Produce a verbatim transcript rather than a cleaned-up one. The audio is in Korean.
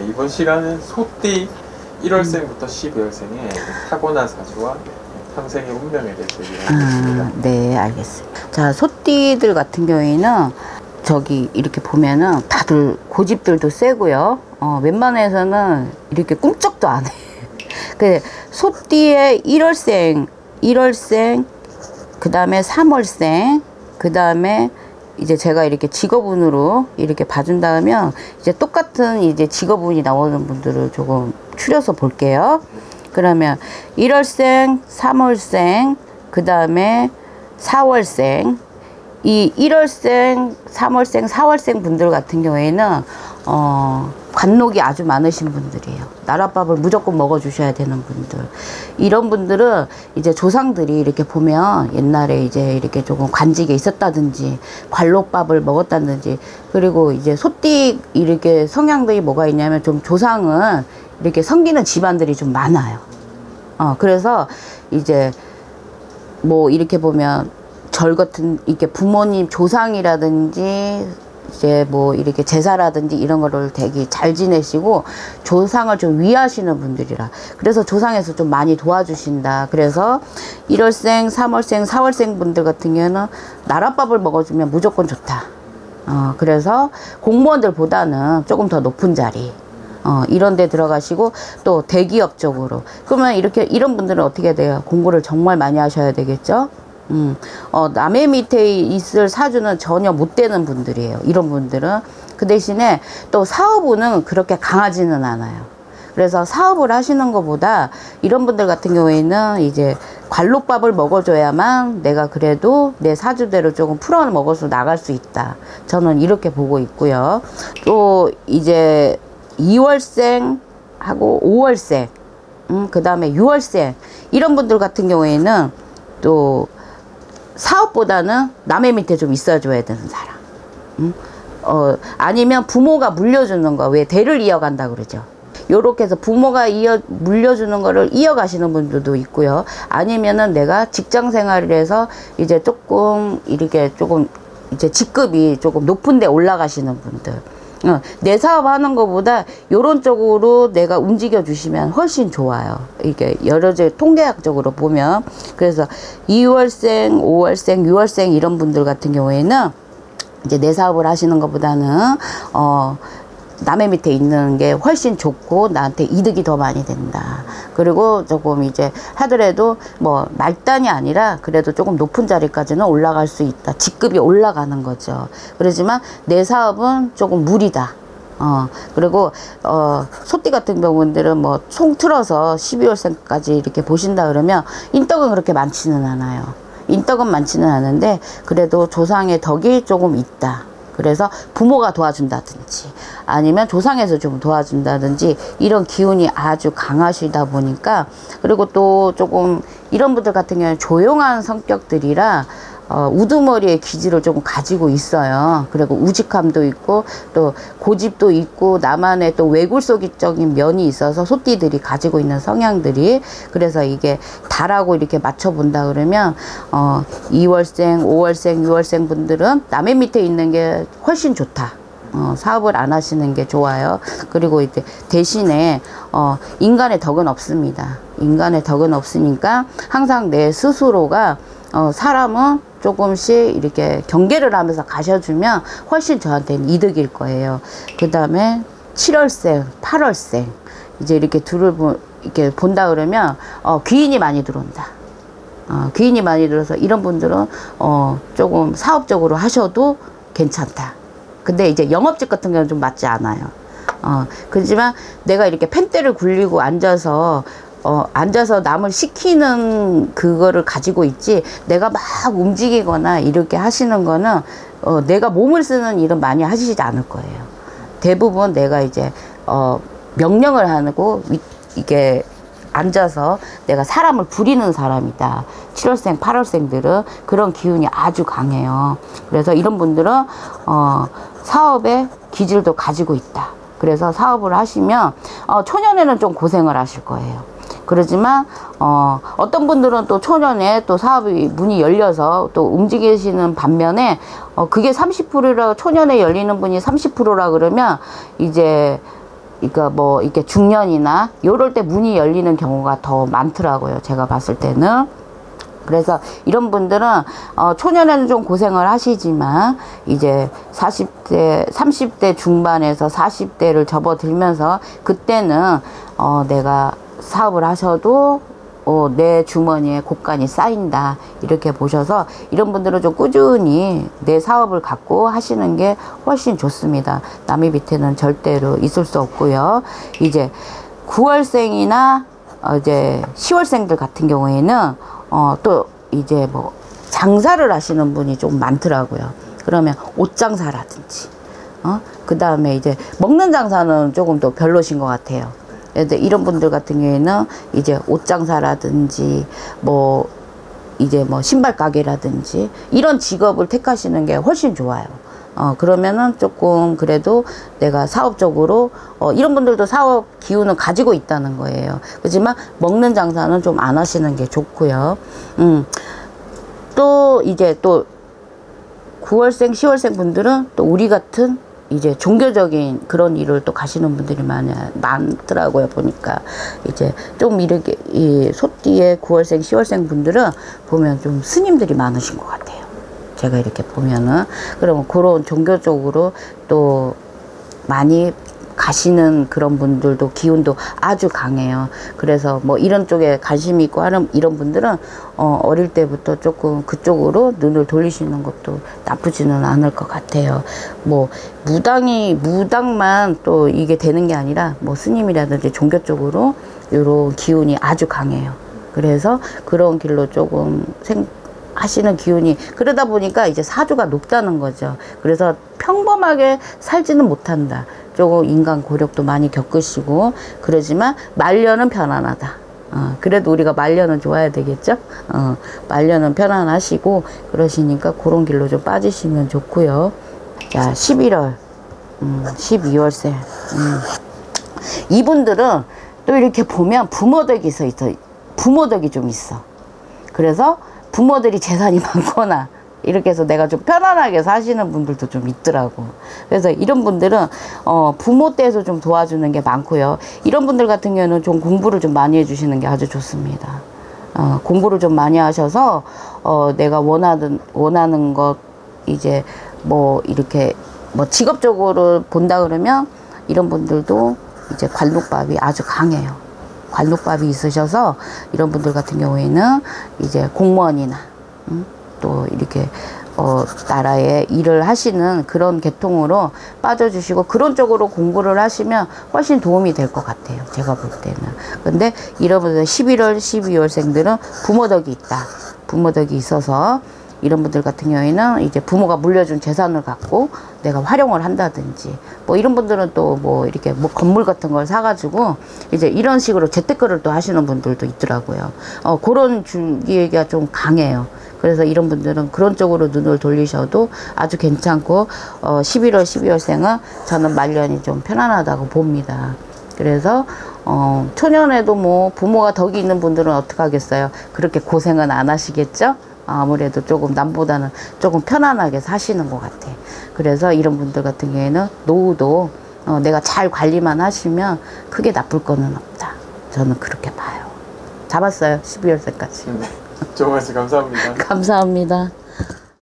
네, 이번 시간은 소띠 일월생부터 십이월생의 타고난 사주와 평생의 운명에 대해서 얘기하겠습니다. 아, 네, 알겠습니다. 자, 소띠들 같은 경우에는 저기 이렇게 보면은 다들 고집들도 세고요. 어, 웬만해서는 이렇게 꿈쩍도 안 해. 그 소띠의 일월생, 일월생, 그 다음에 삼월생, 그 다음에 이제 제가 이렇게 직업운으로 이렇게 봐준다면 이제 똑같은 이제 직업운이 나오는 분들을 조금 추려서 볼게요. 그러면 일월생, 삼월생, 그 다음에 사월생, 이 일월생, 삼월생, 사월생 분들 같은 경우에는 어, 관록이 아주 많으신 분들이에요. 나랏밥을 무조건 먹어주셔야 되는 분들. 이런 분들은 이제 조상들이 이렇게 보면 옛날에 이제 이렇게 조금 관직에 있었다든지 관록밥을 먹었다든지, 그리고 이제 소띠 이렇게 성향들이 뭐가 있냐면 좀 조상은 이렇게 섬기는 집안들이 좀 많아요. 어, 그래서 이제 뭐 이렇게 보면 절 같은 이렇게 부모님 조상이라든지 이제 뭐 이렇게 제사라든지 이런 거를 되게 잘 지내시고 조상을 좀 위하시는 분들이라, 그래서 조상에서 좀 많이 도와주신다. 그래서 일월생, 삼월생, 사월생 분들 같은 경우는 나랏밥을 먹어주면 무조건 좋다. 어, 그래서 공무원들보다는 조금 더 높은 자리, 어, 이런 데 들어가시고 또 대기업 쪽으로, 그러면 이렇게 이런 분들은 어떻게 돼요? 공부를 정말 많이 하셔야 되겠죠? 음, 어, 남의 밑에 있을 사주는 전혀 못 되는 분들이에요. 이런 분들은. 그 대신에 또 사업운은 그렇게 강하지는 않아요. 그래서 사업을 하시는 것보다 이런 분들 같은 경우에는 이제 관록밥을 먹어줘야만 내가 그래도 내 사주대로 조금 풀어 먹어서 나갈 수 있다. 저는 이렇게 보고 있고요. 또 이제 이월생하고 오월생, 음, 그 다음에 유월생, 이런 분들 같은 경우에는 또 사업보다는 남의 밑에 좀 있어줘야 되는 사람. 음? 어, 아니면 부모가 물려주는 거, 왜 대를 이어간다 그러죠. 요렇게 해서 부모가 이어, 물려주는 거를 이어가시는 분들도 있고요. 아니면은 내가 직장 생활을 해서 이제 조금, 이렇게 조금, 이제 직급이 조금 높은 데 올라가시는 분들. 어, 내 사업 하는 것보다 요런 쪽으로 내가 움직여 주시면 훨씬 좋아요. 이게 여러 가지 통계학적으로 보면. 그래서 이월생, 오월생, 유월생 이런 분들 같은 경우에는 이제 내 사업을 하시는 것보다는 어 남의 밑에 있는 게 훨씬 좋고 나한테 이득이 더 많이 된다. 그리고 조금 이제 하더라도 뭐 말단이 아니라 그래도 조금 높은 자리까지는 올라갈 수 있다. 직급이 올라가는 거죠. 그렇지만 내 사업은 조금 무리다. 어, 그리고, 어, 소띠 같은 경우들은 뭐, 총 틀어서 십이월생까지 이렇게 보신다 그러면, 인덕은 그렇게 많지는 않아요. 인덕은 많지는 않은데, 그래도 조상의 덕이 조금 있다. 그래서 부모가 도와준다든지, 아니면 조상에서 좀 도와준다든지, 이런 기운이 아주 강하시다 보니까, 그리고 또 조금, 이런 분들 같은 경우는 조용한 성격들이라, 어, 우두머리의 기질을 조금 가지고 있어요. 그리고 우직함도 있고 또 고집도 있고 나만의 또 외굴속적인 면이 있어서 소띠들이 가지고 있는 성향들이, 그래서 이게 달하고 이렇게 맞춰 본다 그러면 어, 이월생, 오월생, 유월생 분들은 남의 밑에 있는 게 훨씬 좋다. 어, 사업을 안 하시는 게 좋아요. 그리고 이제 대신에 어, 인간의 덕은 없습니다. 인간의 덕은 없으니까 항상 내 스스로가 어, 사람은 조금씩 이렇게 경계를 하면서 가셔주면 훨씬 저한테는 이득일 거예요. 그 다음에 칠월생, 팔월생, 이제 이렇게 둘을 보, 이렇게 본다 그러면, 어, 귀인이 많이 들어온다. 어, 귀인이 많이 들어서 이런 분들은, 어, 조금 사업적으로 하셔도 괜찮다. 근데 이제 영업직 같은 경우는 좀 맞지 않아요. 어, 그렇지만 내가 이렇게 펜대를 굴리고 앉아서 어, 앉아서 남을 시키는 그거를 가지고 있지, 내가 막 움직이거나 이렇게 하시는 거는, 어, 내가 몸을 쓰는 일은 많이 하시지 않을 거예요. 대부분 내가 이제, 어, 명령을 하고, 이게, 앉아서 내가 사람을 부리는 사람이다. 칠월생, 팔월생들은 그런 기운이 아주 강해요. 그래서 이런 분들은, 어, 사업의 기질도 가지고 있다. 그래서 사업을 하시면, 어, 초년에는 좀 고생을 하실 거예요. 그러지만 어, 어떤 분들은 또 초년에 또 사업이 문이 열려서 또 움직이시는 반면에 어, 그게 삼십 퍼센트라 초년에 열리는 분이 삼십 퍼센트라 그러면 이제 그러니까 뭐 이렇게 중년이나 요럴 때 문이 열리는 경우가 더 많더라고요. 제가 봤을 때는. 그래서 이런 분들은 어, 초년에는 좀 고생을 하시지만 이제 사십 대, 삼십 대 중반에서 사십 대를 접어들면서 그때는 어, 내가 사업을 하셔도 어, 내 주머니에 곳간이 쌓인다 이렇게 보셔서 이런 분들은 좀 꾸준히 내 사업을 갖고 하시는 게 훨씬 좋습니다. 남의 밑에는 절대로 있을 수 없고요. 이제 구월생이나 어, 이제 시월생들 같은 경우에는 어, 또 이제 뭐 장사를 하시는 분이 좀 많더라고요. 그러면 옷 장사라든지 어? 그 다음에 이제 먹는 장사는 조금 더 별로신 것 같아요. 근데 이런 분들 같은 경우에는 이제 옷 장사라든지 뭐 이제 뭐 신발 가게라든지 이런 직업을 택하시는 게 훨씬 좋아요. 어 그러면은 조금 그래도 내가 사업적으로 어 이런 분들도 사업 기운을 가지고 있다는 거예요. 그렇지만 먹는 장사는 좀 안 하시는 게 좋고요. 음. 또 이제 또 구월생, 시월생 분들은 또 우리 같은 이제 종교적인 그런 일을 또 가시는 분들이 많이, 많더라고요, 보니까. 이제 좀 이렇게, 이 소띠의 구월생, 시월생 분들은 보면 좀 스님들이 많으신 것 같아요. 제가 이렇게 보면은. 그러면 그런 종교적으로 또 많이 가시는 그런 분들도 기운도 아주 강해요. 그래서 뭐 이런 쪽에 관심이 있고 하는 이런 분들은 어, 어릴 때부터 조금 그쪽으로 눈을 돌리시는 것도 나쁘지는 않을 것 같아요. 뭐 무당이 무당만 또 이게 되는 게 아니라 뭐 스님이라든지 종교 쪽으로 이런 기운이 아주 강해요. 그래서 그런 길로 조금 생 하시는 기운이 그러다 보니까 이제 사주가 높다는 거죠. 그래서 평범하게 살지는 못한다. 조금 인간 고력도 많이 겪으시고 그러지만 말년은 편안하다. 어, 그래도 우리가 말년은 좋아야 되겠죠. 어, 말년은 편안하시고 그러시니까 그런 길로 좀 빠지시면 좋고요. 자, 십일월, 음, 십이월생. 음. 이분들은 또 이렇게 보면 부모덕이 있어, 있어. 부모덕이 좀 있어. 그래서 부모들이 재산이 많거나 이렇게 해서 내가 좀 편안하게 사시는 분들도 좀 있더라고. 그래서 이런 분들은 어 부모 떼서 좀 도와주는 게 많고요. 이런 분들 같은 경우는 좀 공부를 좀 많이 해주시는 게 아주 좋습니다. 어 공부를 좀 많이 하셔서 어 내가 원하는 원하는 것 이제 뭐 이렇게 뭐 직업적으로 본다 그러면 이런 분들도 이제 관록밥이 아주 강해요. 관록밥이 있으셔서 이런 분들 같은 경우에는 이제 공무원이나 음? 또 이렇게 어 나라에 일을 하시는 그런 계통으로 빠져주시고 그런 쪽으로 공부를 하시면 훨씬 도움이 될 것 같아요. 제가 볼 때는. 근데 이런 분들 십일월, 십이월생들은 부모덕이 있다. 부모덕이 있어서 이런 분들 같은 경우에는 이제 부모가 물려준 재산을 갖고 내가 활용을 한다든지 뭐 이런 분들은 또 뭐 이렇게 뭐 건물 같은 걸 사가지고 이제 이런 식으로 재테크를 또 하시는 분들도 있더라고요. 어 그런 주기가 좀 강해요. 그래서 이런 분들은 그런 쪽으로 눈을 돌리셔도 아주 괜찮고 어 십일월, 십이월생은 저는 말년이 좀 편안하다고 봅니다. 그래서 어 초년에도 뭐 부모가 덕이 있는 분들은 어떻게 하겠어요? 그렇게 고생은 안 하시겠죠? 아무래도 조금 남보다는 조금 편안하게 사시는 것 같아. 그래서 이런 분들 같은 경우에는 노후도 어, 내가 잘 관리만 하시면 크게 나쁠 거는 없다. 저는 그렇게 봐요. 잡았어요. 십이월생까지. 네. 좋은 말씀 감사합니다. 감사합니다.